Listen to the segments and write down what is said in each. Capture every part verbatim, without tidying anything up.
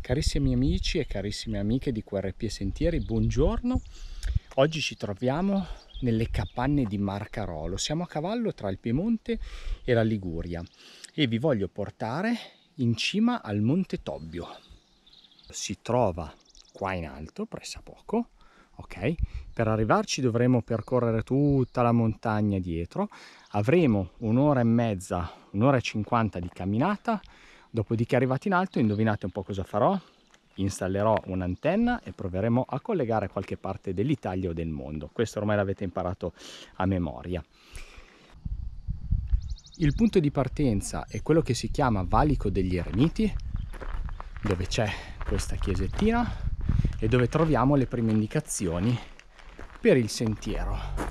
Carissimi amici e carissime amiche di Q R P Sentieri, buongiorno. Oggi ci troviamo nelle capanne di Marcarolo. Siamo a cavallo tra il Piemonte e la Liguria e vi voglio portare in cima al Monte Tobbio. Si trova qua in alto, pressappoco, ok? Per arrivarci dovremo percorrere tutta la montagna dietro. Avremo un'ora e mezza, un'ora e cinquanta di camminata. Dopodiché, arrivati in alto, indovinate un po' cosa farò? Installerò un'antenna e proveremo a collegare qualche parte dell'Italia o del mondo. Questo ormai l'avete imparato a memoria. Il punto di partenza è quello che si chiama Valico degli Eremiti, dove c'è questa chiesettina e dove troviamo le prime indicazioni per il sentiero.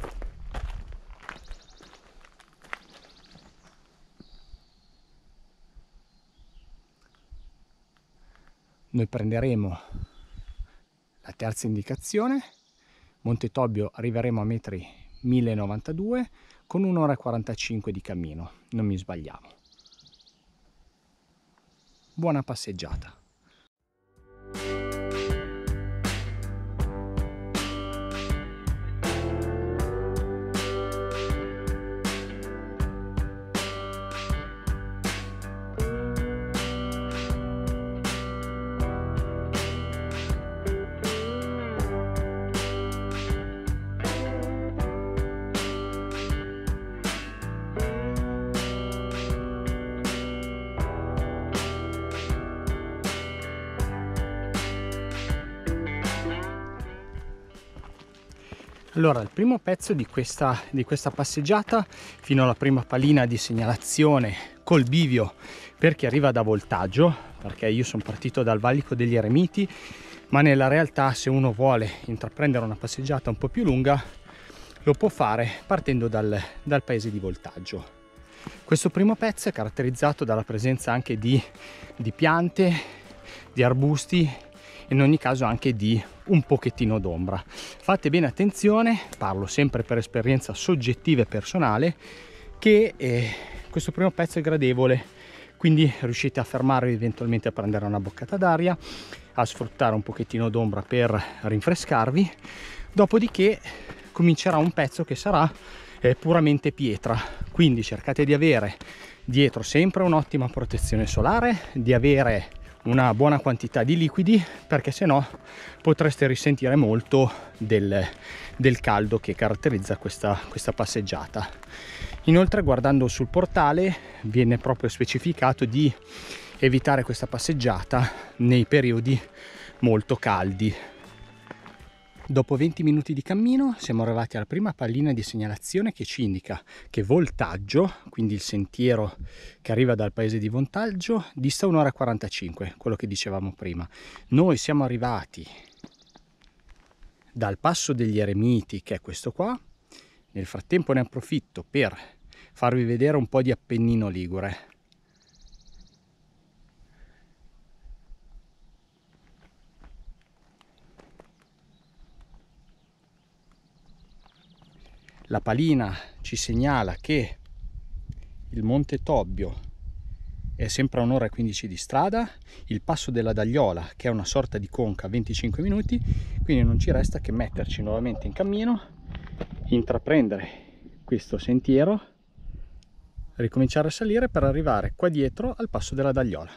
Noi prenderemo la terza indicazione, Monte Tobbio arriveremo a metri mille novantadue con un'ora e quarantacinque di cammino, non mi sbagliamo. Buona passeggiata! Allora, il primo pezzo di questa, di questa passeggiata, fino alla prima pallina di segnalazione col bivio per chi arriva da Voltaggio, perché io sono partito dal Valico degli Eremiti, ma nella realtà se uno vuole intraprendere una passeggiata un po' più lunga lo può fare partendo dal, dal paese di Voltaggio. Questo primo pezzo è caratterizzato dalla presenza anche di, di piante, di arbusti, in ogni caso anche di un pochettino d'ombra. Fate bene attenzione, parlo sempre per esperienza soggettiva e personale, che eh, questo primo pezzo è gradevole, quindi riuscite a fermarvi eventualmente a prendere una boccata d'aria, a sfruttare un pochettino d'ombra per rinfrescarvi, dopodiché comincerà un pezzo che sarà eh, puramente pietra, quindi cercate di avere dietro sempre un'ottima protezione solare, di avere una buona quantità di liquidi, perché se no potreste risentire molto del, del caldo che caratterizza questa, questa passeggiata. Inoltre, guardando sul portale viene proprio specificato di evitare questa passeggiata nei periodi molto caldi. Dopo venti minuti di cammino siamo arrivati alla prima pallina di segnalazione che ci indica che Voltaggio, quindi il sentiero che arriva dal paese di Voltaggio, dista un'ora e quarantacinque, quello che dicevamo prima. Noi siamo arrivati dal Passo degli Eremiti, che è questo qua. Nel frattempo ne approfitto per farvi vedere un po' di Appennino Ligure. La palina ci segnala che il Monte Tobbio è sempre a un'ora e quindici di strada, il Passo della Dagliola, che è una sorta di conca, venticinque minuti, quindi non ci resta che metterci nuovamente in cammino, intraprendere questo sentiero, ricominciare a salire per arrivare qua dietro al Passo della Dagliola.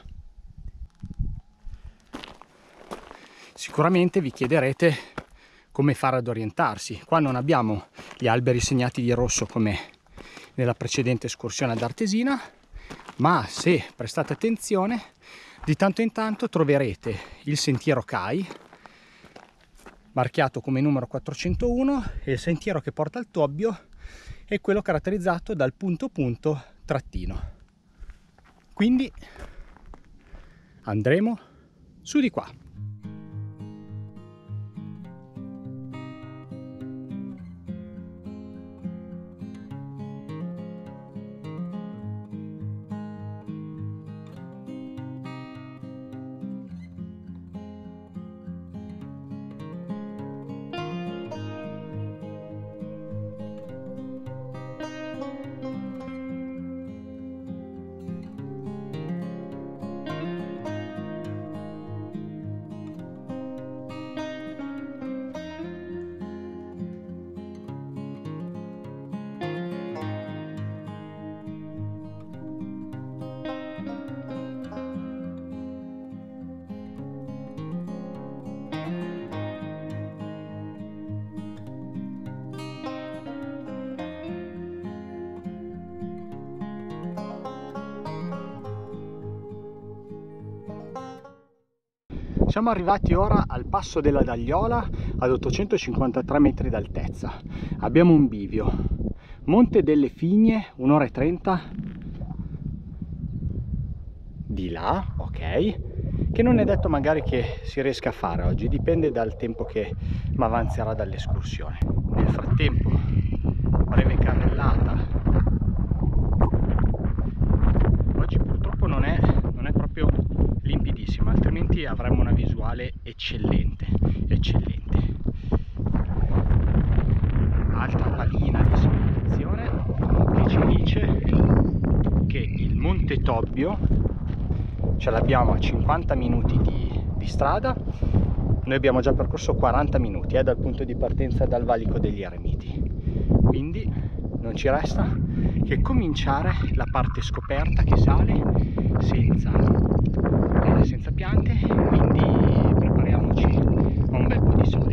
Sicuramente vi chiederete come fare ad orientarsi. Qua non abbiamo gli alberi segnati di rosso come nella precedente escursione ad Artesina, ma se prestate attenzione di tanto in tanto troverete il sentiero C A I marchiato come numero quattrocentouno e il sentiero che porta al Tobbio è quello caratterizzato dal punto punto trattino. Quindi andremo su di qua. Siamo arrivati ora al passo della Dagliola ad ottocentocinquantatré metri d'altezza. Abbiamo un bivio, Monte delle Figne, un'ora e trenta di là, ok, che non è detto magari che si riesca a fare oggi, dipende dal tempo che mi avanzerà dall'escursione. Nel frattempo, breve carrellata. Oggi purtroppo non è, non è proprio limpidissima, altrimenti avremmo una visuale eccellente, eccellente. Altra pallina di segnalazione che ci dice che il Monte Tobbio ce l'abbiamo a cinquanta minuti di, di strada. Noi abbiamo già percorso quaranta minuti eh, dal punto di partenza dal Valico degli Eremiti, quindi non ci resta che cominciare la parte scoperta che sale senza, eh, senza piante, quindi prepariamoci a un bel po' di sole.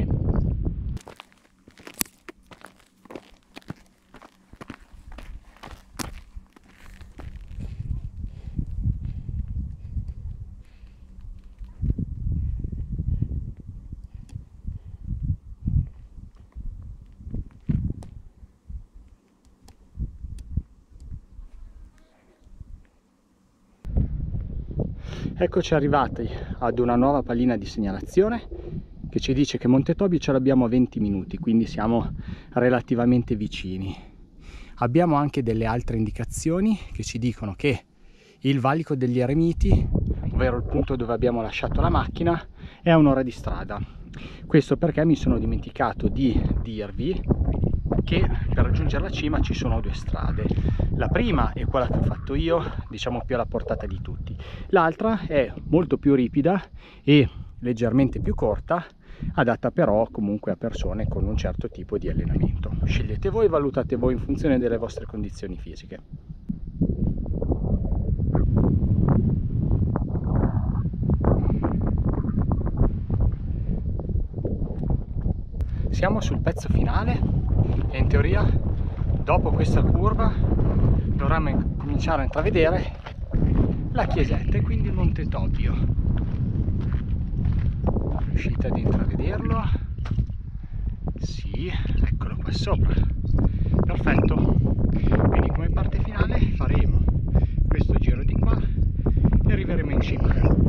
Eccoci arrivati ad una nuova pallina di segnalazione che ci dice che Monte Tobbio ce l'abbiamo a venti minuti, quindi siamo relativamente vicini. Abbiamo anche delle altre indicazioni che ci dicono che il Valico degli Eremiti, ovvero il punto dove abbiamo lasciato la macchina, è a un'ora di strada. Questo perché mi sono dimenticato di dirvi che per raggiungere la cima ci sono due strade. La prima è quella che ho fatto io, diciamo più alla portata di tutti. L'altra è molto più ripida e leggermente più corta, adatta però comunque a persone con un certo tipo di allenamento. Scegliete voi, valutate voi in funzione delle vostre condizioni fisiche. Siamo sul pezzo finale e in teoria dopo questa curva dovremmo cominciare a intravedere la chiesetta e quindi il Monte Tobbio. Riuscite ad intravederlo? Sì, eccolo qua sopra. Perfetto. Quindi come parte finale faremo questo giro di qua e arriveremo in cima.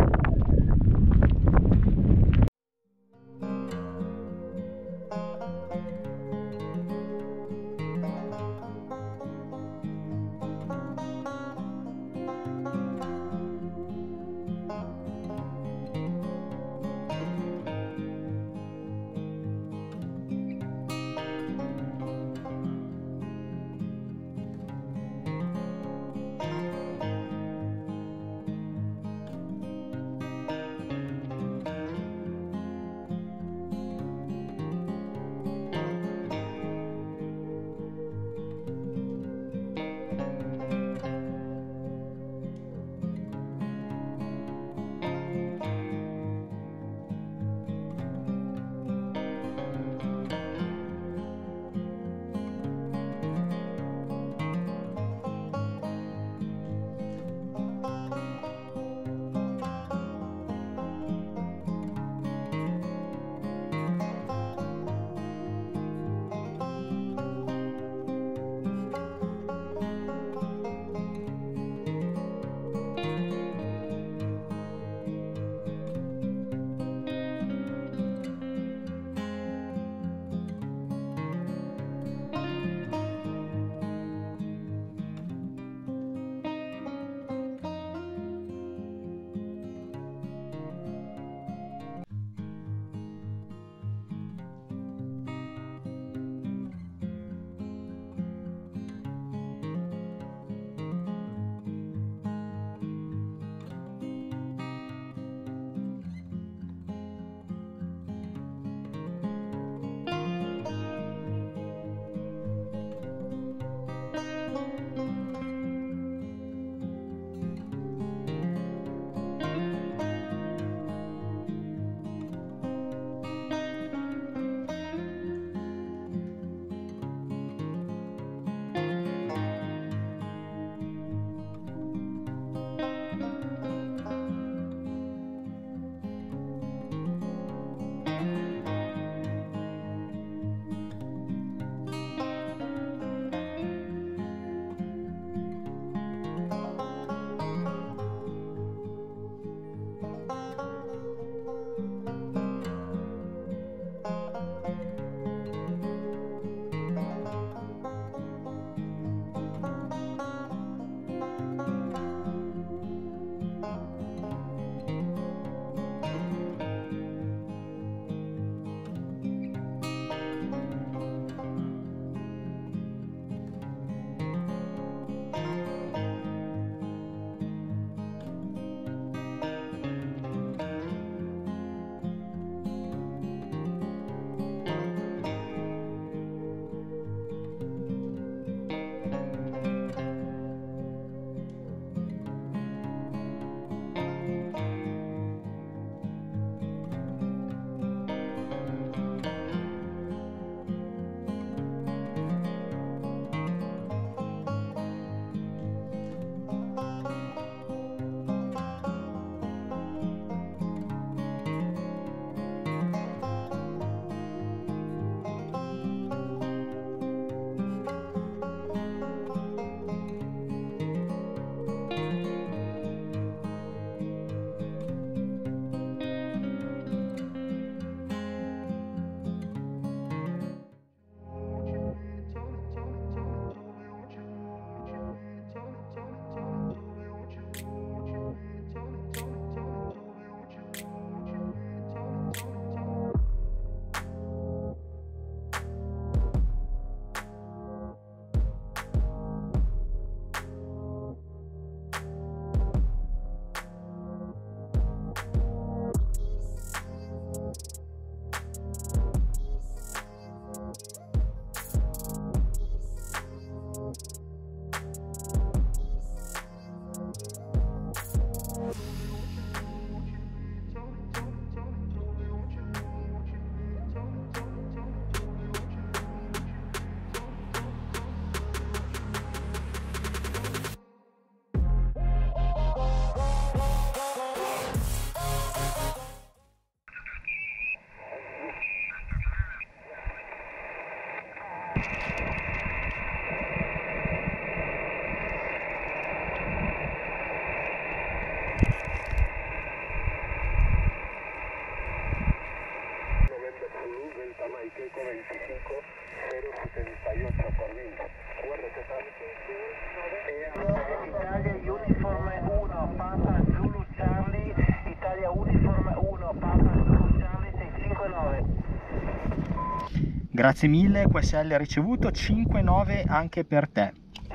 Grazie mille, Q S L ricevuto, cinque nove anche per te.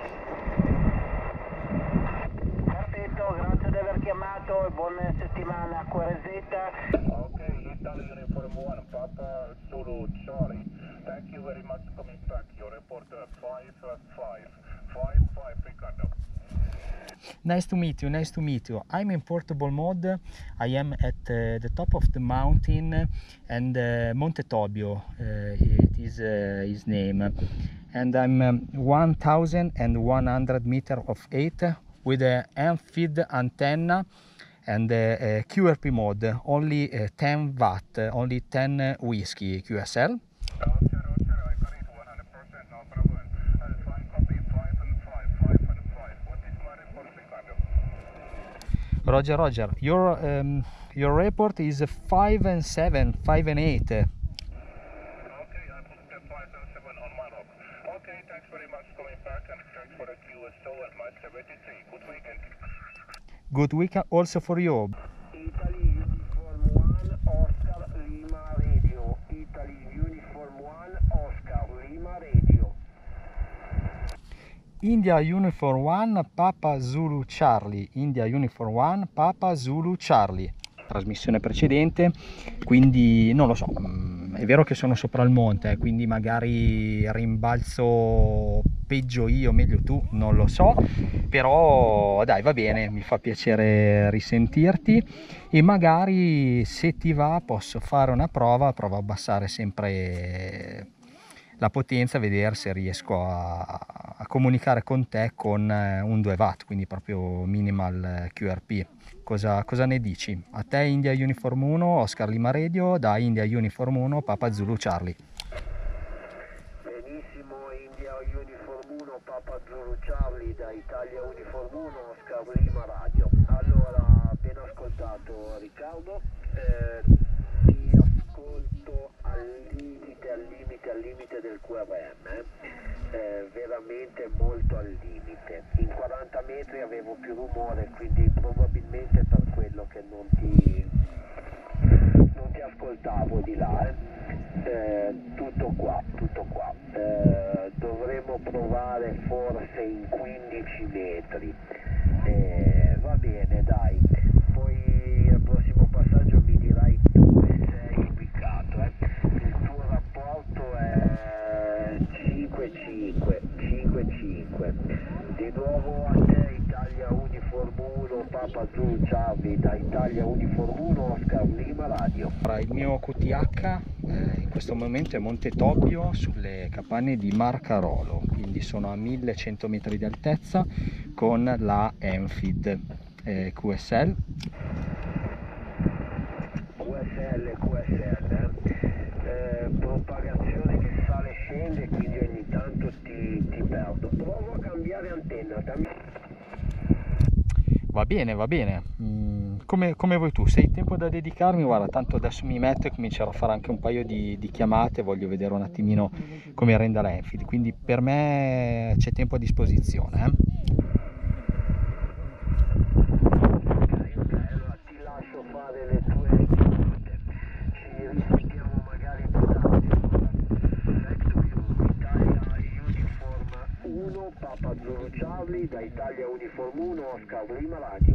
Perfetto, grazie di aver chiamato e buona settimana Q R Z. Ok, Italy Uniform one, Papa Zulu Charlie. Thank you very much for coming back. Your report five five five five Ricardo. Nice to meet you, nice to meet you. I'm in portable mode. I am at uh, the top of the mountain and uh, Monte Tobio, uh, it is uh, his name. And I'm um, one thousand one hundred meter of height with a Amphid antenna and a, a Q R P mode, only uh, ten watt, uh, only ten whiskey Q S L. Roger, Roger. Your um, your report is five and seven, five and eight. Okay, I put the five and seven on my log. Okay, thanks very much for coming back and thanks for the Q S O and my seventy-three. Good weekend. Good weekend also for you. Italy Uniform one, Oscar Lima Radio. Italy Uniform one, Oscar Lima Radio. India Uniform one, Papa Zulu Charlie. India Uniform one, Papa Zulu Charlie. Trasmissione precedente, quindi non lo so, è vero che sono sopra il monte, quindi magari rimbalzo peggio io, meglio tu, non lo so, però dai, va bene, mi fa piacere risentirti e magari se ti va posso fare una prova, provo a abbassare sempre la potenza, vedere se riesco a, a comunicare con te con un due watt, quindi proprio minimal Q R P. Cosa, cosa ne dici? A te India Uniform uno, Oscar Lima Radio, da India Uniform uno, Papa Zulu Charlie. Benissimo, India Uniform uno, Papa Zulu Charlie, da Italia Uniform uno, Oscar Lima Radio. Allora, appena ascoltato Riccardo, eh, ti ascolto al limite, al limite, al limite del Q R M, eh. Eh, veramente molto al limite. In quaranta metri avevo più rumore, quindi probabilmente per quello che non ti non ti ascoltavo di là, eh. Eh, tutto qua, tutto qua. Eh, dovremmo provare forse in quindici metri. Eh, va bene, dai. Poi al prossimo passaggio mi dirai dove sei ubicato, eh. Il tuo rapporto è cinque cinque, cinque cinque. Di nuovo a te Italia Uniform uno, Papa Zulu Charlie, da Italia Uniform uno, Oscar Lima Radio. Il mio Q T H eh, in questo momento è Monte Tobio sulle capanne di Marcarolo, quindi sono a millecento metri di altezza con la Amphid eh, Q S L. Q S L, Q S L, eh, propagazione che sale e scende, quindi ogni tanto ti, ti perdo. Provo a cambiare antenna. Va bene, va bene. Mm, come, come vuoi tu, se hai tempo da dedicarmi, guarda, tanto adesso mi metto e comincerò a fare anche un paio di, di chiamate, voglio vedere un attimino come renda l'Enfield, quindi per me c'è tempo a disposizione. Eh? Papa Zulu Charlie, da Italia Uniform uno, Oscar Lima Radio.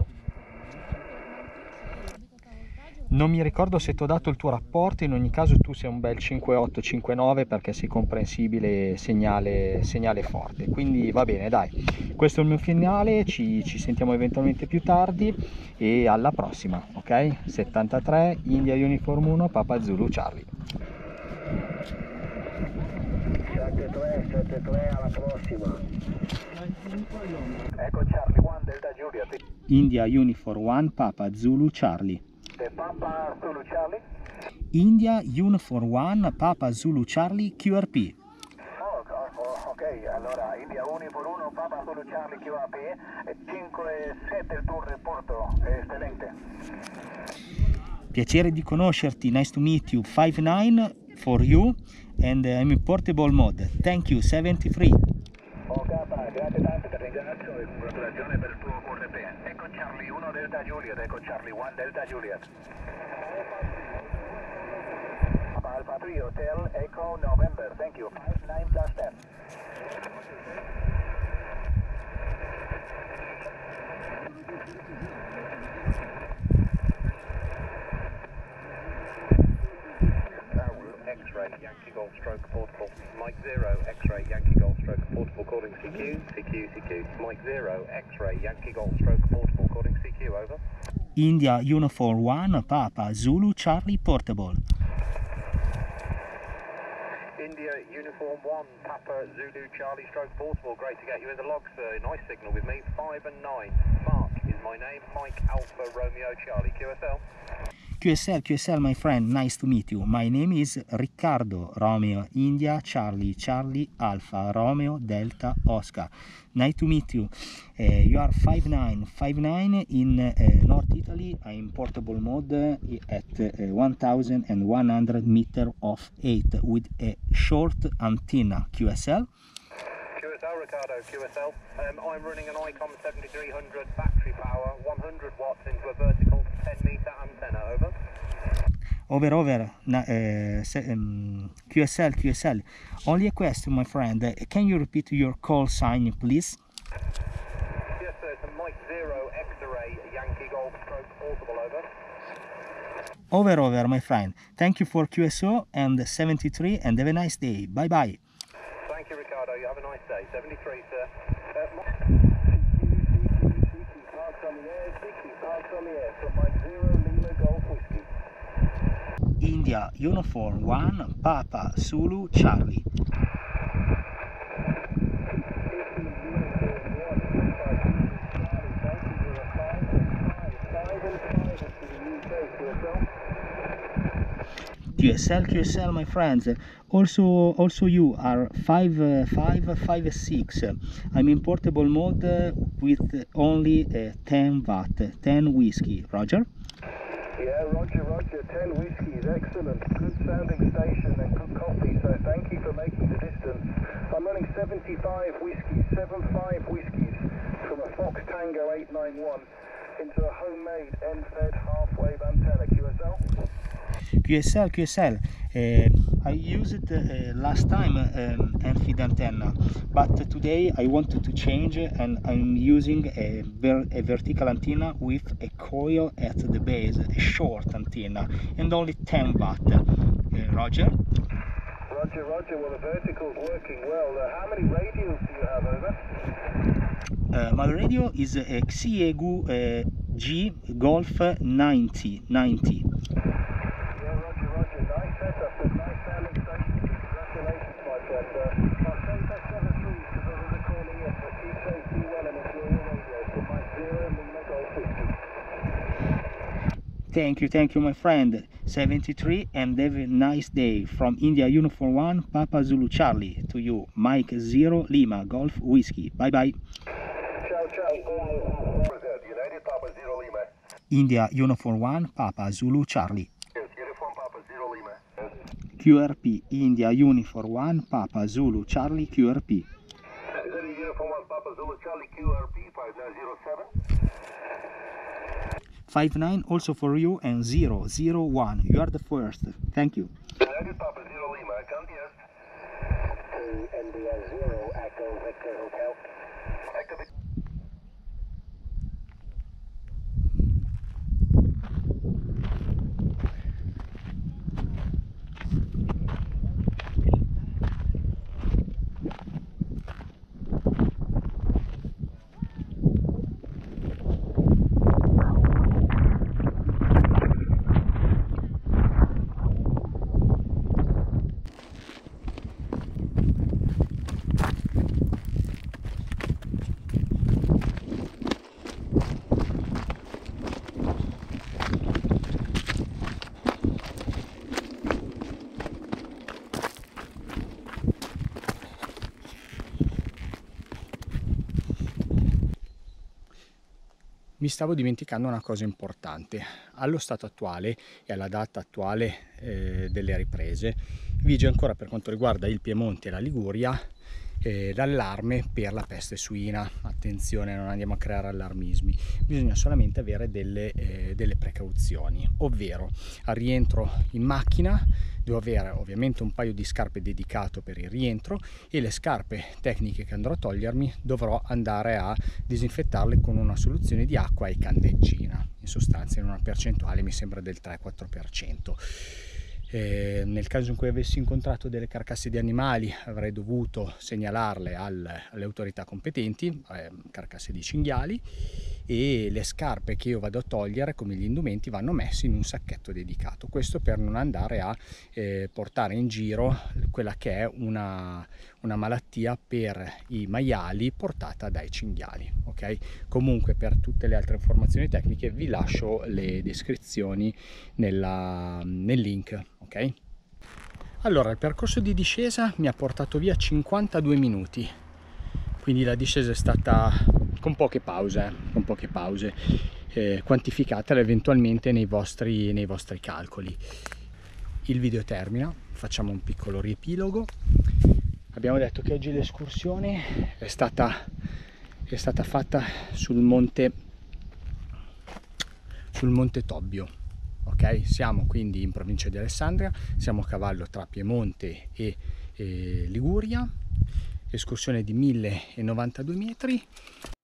Non mi ricordo se ti ho dato il tuo rapporto, in ogni caso tu sei un bel cinque otto cinque nove perché sei comprensibile, segnale, segnale forte, quindi va bene, dai, questo è il mio finale, ci, ci sentiamo eventualmente più tardi e alla prossima, ok? settantatré India Uniform uno, Papa Zulu Charlie. sette tre, sette tre, alla prossima. Echo Charlie one, Delta Juliet. India Uniform one, Papa Zulu Charlie. The Papa Zulu Charlie. India Uniform one, Papa Zulu Charlie Q R P. Oh, oh, ok, allora India Uniform uno, Papa Zulu Charlie Q R P, cinque sette il tuo rapporto, eccellente. Piacere di conoscerti, nice to meet you, five nine for you and I'm in portable mode, thank you, seventy-three. Ok, grazie tante, ti ringrazio e congratulazioni per il tuo Q R P. Ecco Charlie uno Delta Juliet, ecco Charlie one Delta Juliet. Papa Alpha three Hotel Echo November. Thank you. five nine plus ten. X-ray Yankee Golf Stroke Portable. Mike zero X-ray Yankee Golf Stroke Portable calling C Q, C Q, C Q. Mike zero X-ray Yankee Golf Stroke Portable calling C Q, over. India Uniform one Papa Zulu Charlie Portable. India Uniform one Papa Zulu Charlie Stroke Portable. Great to get you in the logs, sir. Nice signal with me. five and nine. Mark is my name. Mike Alpha Romeo Charlie. Q S L. Q S L, Q S L, my friend, nice to meet you. My name is Riccardo, Romeo, India, Charlie, Charlie, Alpha, Romeo, Delta, Oscar. Nice to meet you. Uh, you are five nine, five nine in uh, North Italy. I'm in portable mode uh, at uh, one thousand one hundred meter of eight with a short antenna. Q S L. Q S L, Ricardo, Q S L. Um, I'm running an ICOM seventy-three hundred battery power, one hundred watts into a vertical ten meter antenna, over. Over, over, uh, um, Q S L, Q S L. Only a question, my friend. Uh, can you repeat your call sign, please? Yes, sir. It's a Mike zero X-ray Yankee Golf Stroke Portable, over. Over, over, my friend. Thank you for Q S O and seventy-three, and have a nice day. Bye bye. Thank you, Ricardo. You have a nice day. seventy-three, sir. Uh, Parks on the air, Vicky, parks on the air. So Mike zero Lima Golf Whiskey. India Uniform one Papa Zulu Charlie. Q S L, Q S L, my friends. Also, also you are five, uh, five, five, six. I'm in portable mode uh, with only uh, ten watt, ten whiskey. Roger. Yeah, Roger, Roger. ten whiskies, excellent. Good sounding station and good coffee. So thank you for making the distance. I'm running seventy-five whiskies, seventy-five whiskies from a Fox Tango eight nine one into a homemade end-fed half-wave antenna. Q S L. Q S L, Q S L. Uh, I used it uh, last time um, end-feed antenna, but today I wanted to change and I'm using a, ver a vertical antenna with a coil at the base, a short antenna, and only ten watt. Uh, Roger? Roger, Roger. Well, the vertical's working well. Uh, how many radios do you have, over? Uh, my radio is a Xiegu uh, G Golf ninety ninety. Thank you, thank you, my friend. seventy-three, and have a nice day. From India Uniform one Papa Zulu Charlie to you, Mike zero Lima Golf Whiskey. Bye bye. Ciao, ciao. United Papa zero Lima. India Uniform one Papa Zulu Charlie. Yes, Uniform Papa zero Lima. Q R P India Uniform one Papa Zulu Charlie Q R P. Uniform one Papa Zulu Charlie Q R P five nine zero seven. five nine also for you, and zero zero one. You are the first. Thank you. United Papa zero Lima, come yes. To India zero Echo Victor Hotel. Echo Victor. Mi stavo dimenticando una cosa importante. Allo stato attuale e alla data attuale eh, delle riprese vige ancora, per quanto riguarda il Piemonte e la Liguria, eh, l'allarme per la peste suina. Attenzione, non andiamo a creare allarmismi, bisogna solamente avere delle, eh, delle precauzioni, ovvero al rientro in macchina devo avere ovviamente un paio di scarpe dedicato per il rientro, e le scarpe tecniche che andrò a togliermi dovrò andare a disinfettarle con una soluzione di acqua e candeggina, in sostanza in una percentuale mi sembra del tre quattro per cento. Eh, nel caso in cui avessi incontrato delle carcasse di animali avrei dovuto segnalarle al, alle autorità competenti, eh, carcasse di cinghiali, e le scarpe che io vado a togliere come gli indumenti vanno messi in un sacchetto dedicato, questo per non andare a eh, portare in giro quella che è una, una malattia per i maiali portata dai cinghiali, ok? Comunque per tutte le altre informazioni tecniche vi lascio le descrizioni nella, nel link, ok? Allora, il percorso di discesa mi ha portato via cinquantadue minuti, quindi la discesa è stata con poche pause, con poche pause, eh, quantificatele eventualmente nei vostri, nei vostri calcoli. Il video termina, facciamo un piccolo riepilogo. Abbiamo detto che oggi l'escursione è stata, è stata fatta sul monte, sul monte Tobbio. Ok, siamo quindi in provincia di Alessandria, siamo a cavallo tra Piemonte e, e Liguria, escursione di mille novantadue metri,